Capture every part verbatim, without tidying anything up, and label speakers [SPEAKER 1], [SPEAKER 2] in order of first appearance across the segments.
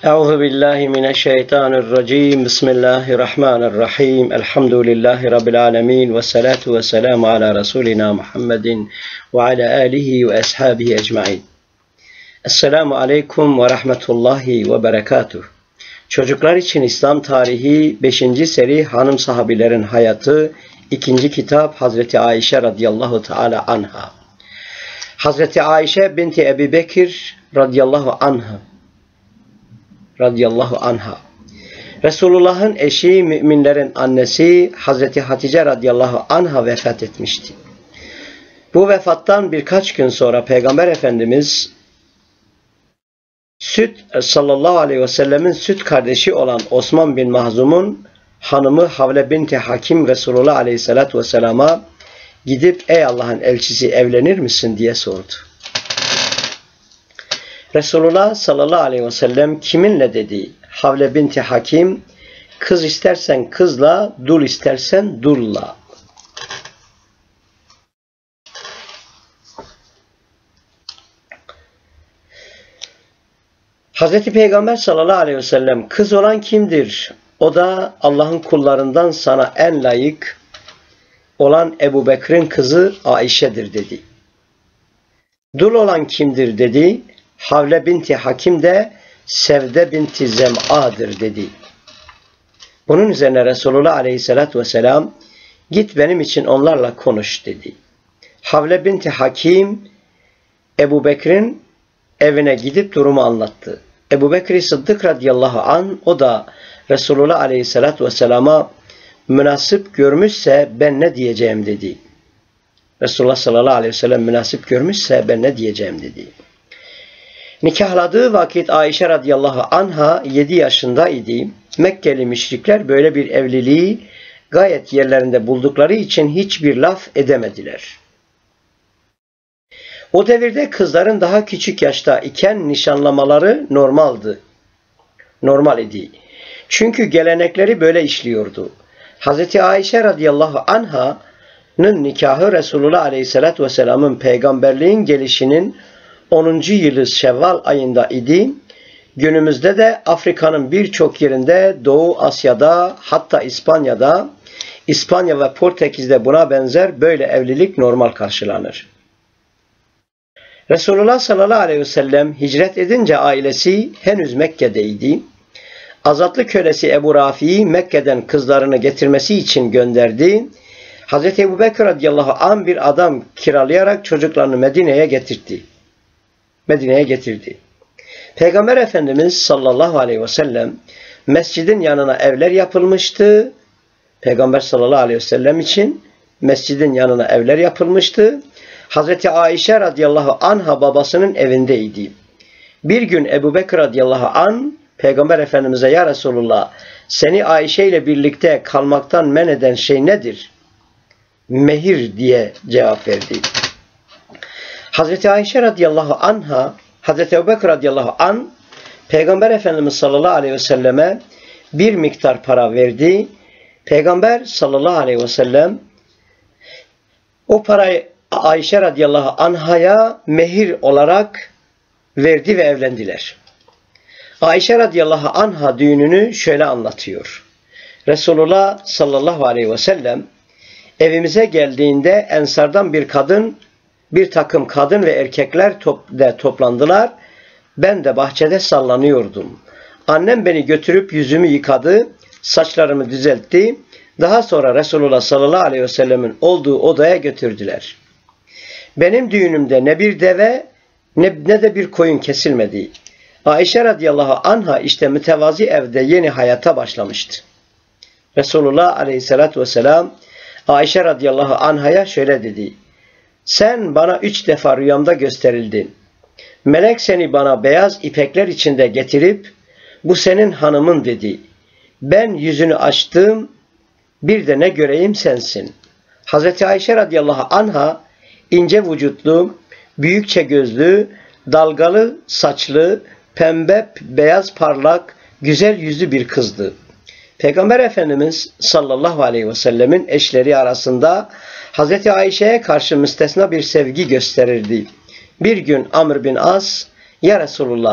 [SPEAKER 1] Euzu billahi mineşşeytanirracim. Bismillahirrahmanirrahim. Elhamdülillahi rabbil alamin ve salatu ve selamu ala resulina Muhammedin ve ala alihi ve ashabihi ecmaîn. Esselamu aleyküm ve rahmetullahi ve berekatuh. Çocuklar için İslam tarihi beşinci seri Hanım Sahabilerin Hayatı, ikinci kitap Hazreti Ayşe radıyallahu teala anha. Hazreti Ayşe binti Ebu Bekir radıyallahu anha radıyallahu anha. Resulullah'ın eşi, müminlerin annesi Hazreti Hatice radıyallahu anha vefat etmişti. Bu vefattan birkaç gün sonra Peygamber Efendimiz süt sallallahu aleyhi ve sellemin süt kardeşi olan Osman bin Mahzum'un hanımı Havle binti Hakim Resulullah aleyhissalatu vesselama gidip ey Allah'ın elçisi evlenir misin diye sordu. Resulullah sallallahu aleyhi ve sellem kiminle dedi? Havle binti Hakim, kız istersen kızla, dul istersen dulla. Hazreti Peygamber sallallahu aleyhi ve sellem kız olan kimdir? O da Allah'ın kullarından sana en layık olan Ebu Bekir'in kızı Ayşe'dir dedi. Dul olan kimdir dedi. Havle binti Hakim de Sevde binti Zem'a'dır dedi. Bunun üzerine Resulullah aleyhissalatü vesselam git benim için onlarla konuş dedi. Havle binti Hakim Ebu Bekir'in evine gidip durumu anlattı. Ebu Bekir Sıddık radıyallahu an o da Resulullah aleyhissalatü vesselama münasip görmüşse ben ne diyeceğim dedi. Resulullah sallallahu aleyhi ve sellem münasip görmüşse ben ne diyeceğim dedi. Nikahladığı vakit Ayşe radıyallahu anha yedi yaşındaydı. Mekkeli müşrikler böyle bir evliliği gayet yerlerinde buldukları için hiçbir laf edemediler. O devirde kızların daha küçük yaşta iken nişanlamaları normaldi. Normal idi. Çünkü gelenekleri böyle işliyordu. Hazreti Ayşe radıyallahu anha'nın nikahı Resulullah aleyhissalatü vesselamın peygamberliğin gelişinin onuncu yılı Şevval ayında idi. Günümüzde de Afrika'nın birçok yerinde, Doğu Asya'da, hatta İspanya'da, İspanya ve Portekiz'de buna benzer böyle evlilik normal karşılanır. Resulullah sallallahu aleyhi ve sellem hicret edince ailesi henüz Mekke'deydi. Azatlı kölesi Ebu Rafi'yi Mekke'den kızlarını getirmesi için gönderdi. Hazreti Ebu Bekir radıyallahu anh bir adam kiralayarak çocuklarını Medine'ye getirdi. Medine'ye getirdi. Peygamber Efendimiz sallallahu aleyhi ve sellem mescidin yanına evler yapılmıştı. Peygamber sallallahu aleyhi ve sellem için mescidin yanına evler yapılmıştı. Hazreti Ayşe radıyallahu anha babasının evindeydi. Bir gün Ebu Bekir radıyallahu anh Peygamber Efendimiz'e ya Resulullah seni Ayşe ile birlikte kalmaktan men eden şey nedir? Mehir diye cevap verdi. Hazreti Ayşe radıyallahu anha, Hazreti Ebu Bekir radıyallahu anh, Peygamber Efendimiz sallallahu aleyhi ve selleme bir miktar para verdi. Peygamber sallallahu aleyhi ve sellem o parayı Ayşe radıyallahu anhaya mehir olarak verdi ve evlendiler. Ayşe radıyallahu anha düğününü şöyle anlatıyor. Resulullah sallallahu aleyhi ve sellem evimize geldiğinde Ensardan bir kadın Bir takım kadın ve erkekler top, de toplandılar. Ben de bahçede sallanıyordum. Annem beni götürüp yüzümü yıkadı, saçlarımı düzeltti. Daha sonra Resulullah sallallahu aleyhi ve sellemin olduğu odaya götürdüler. Benim düğünümde ne bir deve ne, ne de bir koyun kesilmedi. Ayşe radıyallahu anha işte mütevazi evde yeni hayata başlamıştı. Resulullah aleyhissalatü vesselam Ayşe radıyallahu anhaya şöyle dedi. Sen bana üç defa rüyamda gösterildin. Melek seni bana beyaz ipekler içinde getirip bu senin hanımın dedi. Ben yüzünü açtım, bir de ne göreyim sensin. Hazreti Ayşe radıyallahu anha ince vücutlu, büyükçe gözlü, dalgalı saçlı, pembe, beyaz parlak, güzel yüzlü bir kızdı. Peygamber Efendimiz sallallahu aleyhi ve sellemin eşleri arasında Hazreti Ayşe'ye karşı müstesna bir sevgi gösterirdi. Bir gün Amr bin As, ya Resulullah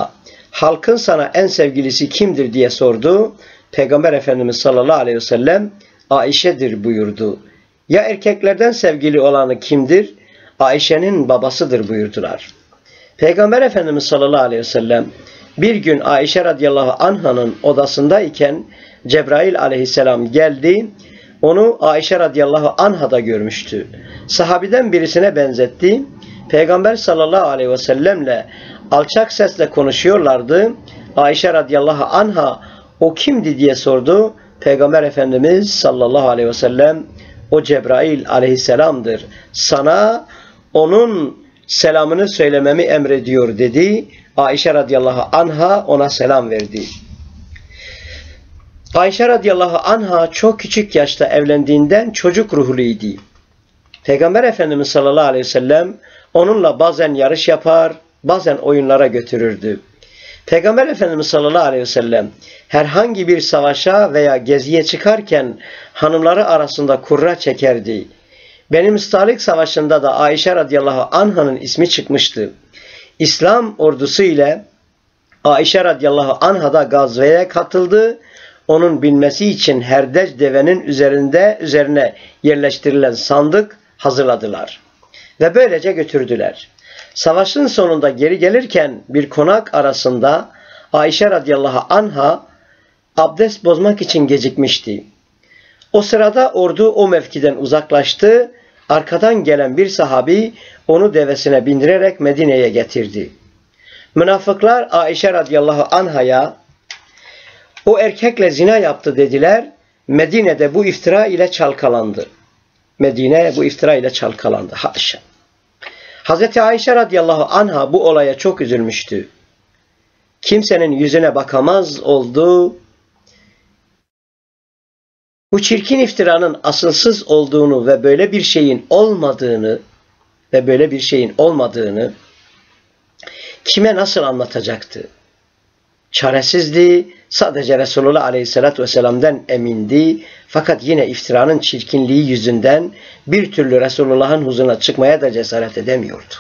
[SPEAKER 1] halkın sana en sevgilisi kimdir diye sordu. Peygamber Efendimiz sallallahu aleyhi ve sellem Ayşe'dir buyurdu. Ya erkeklerden sevgili olanı kimdir? Ayşe'nin babasıdır buyurdular. Peygamber Efendimiz sallallahu aleyhi ve sellem bir gün Ayşe radıyallahu anh'ın odasındayken Cebrail aleyhisselam geldi. Onu Ayşe radıyallahu anh'a da görmüştü. Sahabiden birisine benzetti. Peygamber sallallahu aleyhi ve sellemle alçak sesle konuşuyorlardı. Ayşe radıyallahu anh'a o kimdi diye sordu. Peygamber Efendimiz sallallahu aleyhi ve sellem o Cebrail aleyhisselamdır. Sana onun selamını söylememi emrediyor dedi. Ayşe radıyallahu anha ona selam verdi. Ayşe radıyallahu anha çok küçük yaşta evlendiğinden çocuk ruhluydu. Peygamber Efendimiz sallallahu aleyhi ve sellem onunla bazen yarış yapar, bazen oyunlara götürürdü. Peygamber Efendimiz sallallahu aleyhi ve sellem herhangi bir savaşa veya geziye çıkarken hanımları arasında kurra çekerdi. Benim Mustalik Savaşı'nda da Ayşe radıyallahu anh'ın ismi çıkmıştı. İslam ordusu ile Ayşe radıyallahu anh'a da gazveye katıldı. Onun binmesi için herdec devenin üzerinde üzerine yerleştirilen sandık hazırladılar. Ve böylece götürdüler. Savaşın sonunda geri gelirken bir konak arasında Ayşe radıyallahu anh'a abdest bozmak için gecikmişti. O sırada ordu o mevkiden uzaklaştı. Arkadan gelen bir sahabi onu devesine bindirerek Medine'ye getirdi. Münafıklar Ayşe radıyallahu anh'a o erkekle zina yaptı dediler. Medine'de bu iftira ile çalkalandı. Medine bu iftira ile çalkalandı. Haşa. Hazreti Ayşe radıyallahu anha bu olaya çok üzülmüştü. Kimsenin yüzüne bakamaz oldu. Bu çirkin iftiranın asılsız olduğunu ve böyle bir şeyin olmadığını ve böyle bir şeyin olmadığını kime nasıl anlatacaktı? Çaresizdi. Sadece Resulullah aleyhissalatü vesselam'dan emindi. Fakat yine iftiranın çirkinliği yüzünden bir türlü Resulullah'ın huzuruna çıkmaya da cesaret edemiyordu.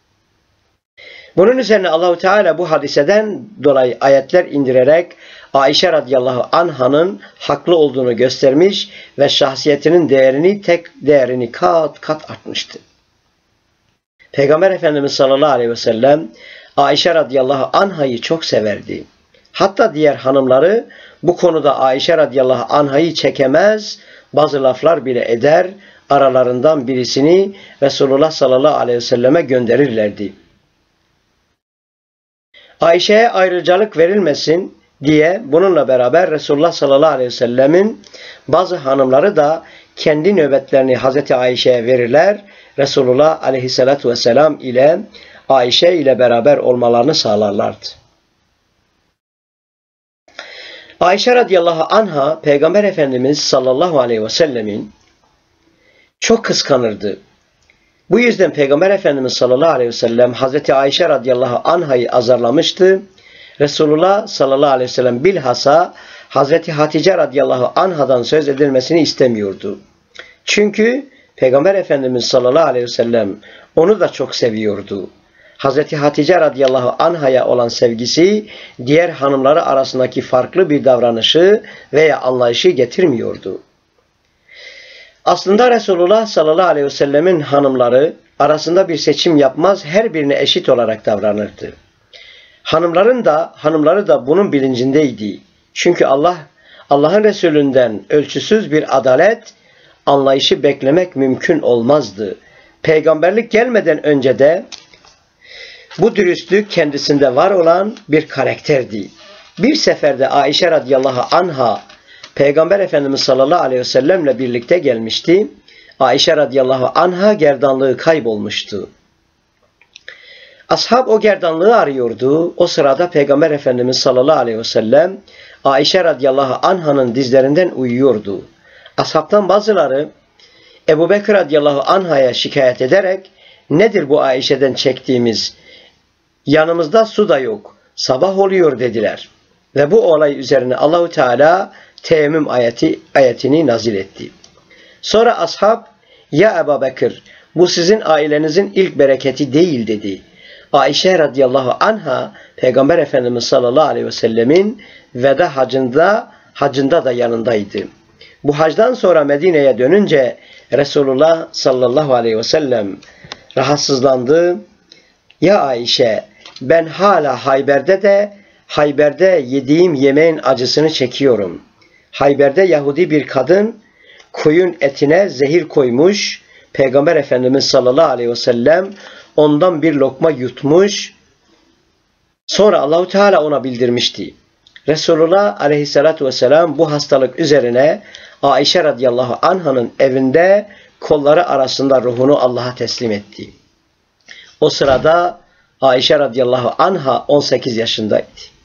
[SPEAKER 1] Bunun üzerine Allahu Teala bu hadiseden dolayı ayetler indirerek Ayşe radıyallahu anh'ın haklı olduğunu göstermiş ve şahsiyetinin değerini tek değerini kat kat artmıştı. Peygamber Efendimiz sallallahu aleyhi ve sellem Ayşe radıyallahu anh'ı çok severdi. Hatta diğer hanımları bu konuda Ayşe radıyallahu anh'ı çekemez, bazı laflar bile eder, aralarından birisini Resulullah sallallahu aleyhi ve selleme gönderirlerdi. Ayşe'ye ayrıcalık verilmesin diye bununla beraber Resulullah sallallahu aleyhi ve sellemin bazı hanımları da kendi nöbetlerini Hazreti Ayşe'ye verirler. Resulullah aleyhissalatu vesselam ile Ayşe ile beraber olmalarını sağlarlardı. Ayşe radıyallahu anha Peygamber Efendimiz sallallahu aleyhi ve sellemin çok kıskanırdı. Bu yüzden Peygamber Efendimiz sallallahu aleyhi ve sellem Hazreti Ayşe radıyallahu anh'ı azarlamıştı. Resulullah sallallahu aleyhi ve sellem bilhassa Hazreti Hatice radıyallahu anh'dan söz edilmesini istemiyordu. Çünkü Peygamber Efendimiz sallallahu aleyhi ve sellem onu da çok seviyordu. Hazreti Hatice radıyallahu anh'a olan sevgisi diğer hanımları arasındaki farklı bir davranışı veya anlayışı getirmiyordu. Aslında Resulullah sallallahu aleyhi ve sellemin hanımları arasında bir seçim yapmaz, her birine eşit olarak davranırdı. Hanımların da hanımları da bunun bilincindeydi. Çünkü Allah Allah'ın Resulünden ölçüsüz bir adalet anlayışı beklemek mümkün olmazdı. Peygamberlik gelmeden önce de bu dürüstlük kendisinde var olan bir karakterdi. Bir seferde Ayşe radıyallahu anha Peygamber Efendimiz sallallahu aleyhi ve sellemle birlikte gelmişti. Ayşe radıyallahu anha gerdanlığı kaybolmuştu. Ashab o gerdanlığı arıyordu. O sırada Peygamber Efendimiz sallallahu aleyhi ve sellem Ayşe radıyallahu anh'ın dizlerinden uyuyordu. Ashabtan bazıları Ebu Bekir radıyallahu anh'a şikayet ederek nedir bu Ayşe'den çektiğimiz? Yanımızda su da yok. Sabah oluyor dediler. Ve bu olay üzerine Allahu Teala teyemmüm ayeti, ayetini nazil etti. Sonra ashab ya Ebu Bekir bu sizin ailenizin ilk bereketi değil dedi. Ayşe radıyallahu anha Peygamber Efendimiz sallallahu aleyhi ve sellemin veda hacında, hacında da yanındaydı. Bu hacdan sonra Medine'ye dönünce Resulullah sallallahu aleyhi ve sellem rahatsızlandı. Ya Ayşe, ben hala Hayber'de de Hayber'de yediğim yemeğin acısını çekiyorum. Hayber'de Yahudi bir kadın koyun etine zehir koymuş. Peygamber Efendimiz sallallahu aleyhi ve sellem ondan bir lokma yutmuş. Sonra Allahu Teala ona bildirmişti. Resulullah aleyhissalatu vesselam bu hastalık üzerine Ayşe radıyallahu anh'ın evinde kolları arasında ruhunu Allah'a teslim etti. O sırada Ayşe radıyallahu anha on sekiz yaşındaydı.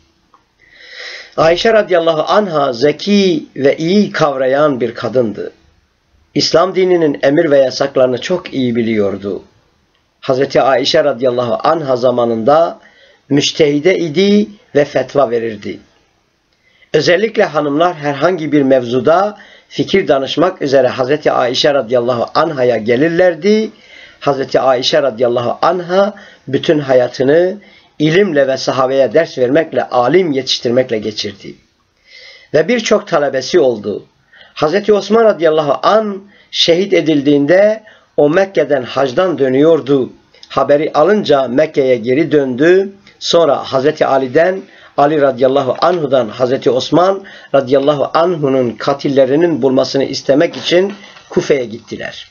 [SPEAKER 1] Ayşe radıyallahu anha zeki ve iyi kavrayan bir kadındı. İslam dininin emir ve yasaklarını çok iyi biliyordu. Hazreti Ayşe radıyallahu anha zamanında müçtehide idi ve fetva verirdi. Özellikle hanımlar herhangi bir mevzuda fikir danışmak üzere Hazreti Ayşe radıyallahu anhaya gelirlerdi. Hazreti Ayşe radıyallahu anha bütün hayatını ilimle ve sahabeye ders vermekle, alim yetiştirmekle geçirdi. Ve birçok talebesi oldu. Hazreti Osman radıyallahu an şehit edildiğinde o Mekke'den hacdan dönüyordu. Haberi alınca Mekke'ye geri döndü. Sonra Hazreti Ali'den, Ali radıyallahu anhu'dan Hazreti Osman radıyallahu anhu'nun katillerinin bulmasını istemek için Kufe'ye gittiler.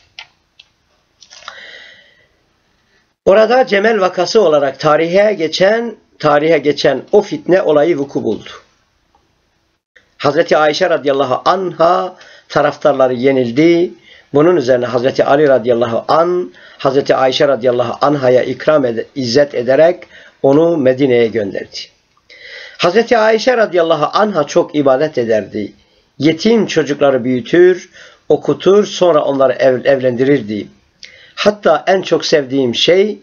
[SPEAKER 1] Orada Cemel vakası olarak tarihe geçen tarihe geçen o fitne olayı vuku buldu. Hazreti Ayşe radıyallahu anha taraftarları yenildi. Bunun üzerine Hazreti Ali radıyallahu an Hazreti Ayşe radıyallahu anhaya ikram ed izzet ederek onu Medine'ye gönderdi. Hazreti Ayşe radıyallahu anha çok ibadet ederdi. Yetim çocukları büyütür, okutur, sonra onları ev evlendirirdi. Hatta en çok sevdiğim şey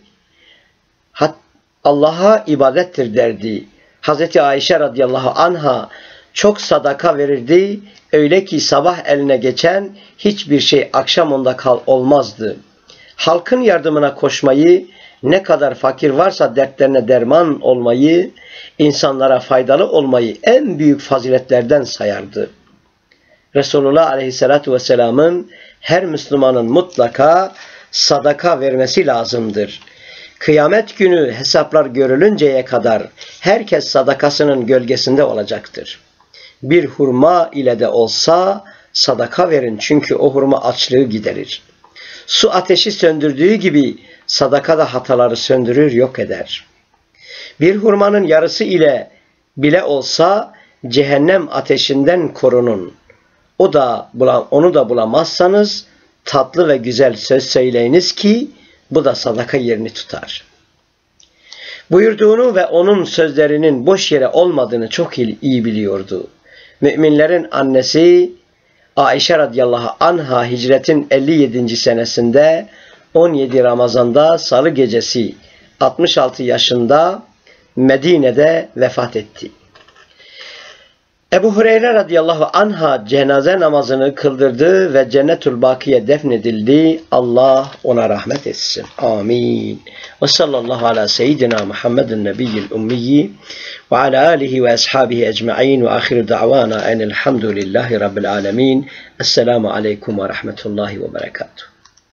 [SPEAKER 1] Allah'a ibadettir derdi. Hazreti Ayşe radıyallahu anha çok sadaka verirdi. Öyle ki sabah eline geçen hiçbir şey akşam onda kal olmazdı. Halkın yardımına koşmayı, ne kadar fakir varsa dertlerine derman olmayı, insanlara faydalı olmayı en büyük faziletlerden sayardı. Resulullah aleyhissalatu vesselamın her Müslümanın mutlaka sadaka vermesi lazımdır. Kıyamet günü hesaplar görülünceye kadar herkes sadakasının gölgesinde olacaktır. Bir hurma ile de olsa sadaka verin, çünkü o hurma açlığı giderir. Su ateşi söndürdüğü gibi sadaka da hataları söndürür, yok eder. Bir hurmanın yarısı ile bile olsa cehennem ateşinden korunun. O da onu da bulamazsanız tatlı ve güzel söz söyleyiniz ki bu da sadaka yerini tutar. Buyurduğunu ve onun sözlerinin boş yere olmadığını çok iyi biliyordu. Müminlerin annesi Ayşe radıyallahu anha hicretin elli yedinci senesinde on yedi Ramazan'da salı gecesi altmış altı yaşında Medine'de vefat etti. Ebu Hureyre radıyallahu anha cenaze namazını kıldırdı ve Cennetül Baki'ye defnedildi. Allah ona rahmet etsin. Amin. Ve sallallahu ala seyyidina Muhammedin nebiyyil ummiyi ve ala alihi ve ashabihi ecma'in ve ahiru da'vana enelhamdülillahi rabbil alemin. Esselamu aleyküm ve rahmetullahi ve berekatuhu.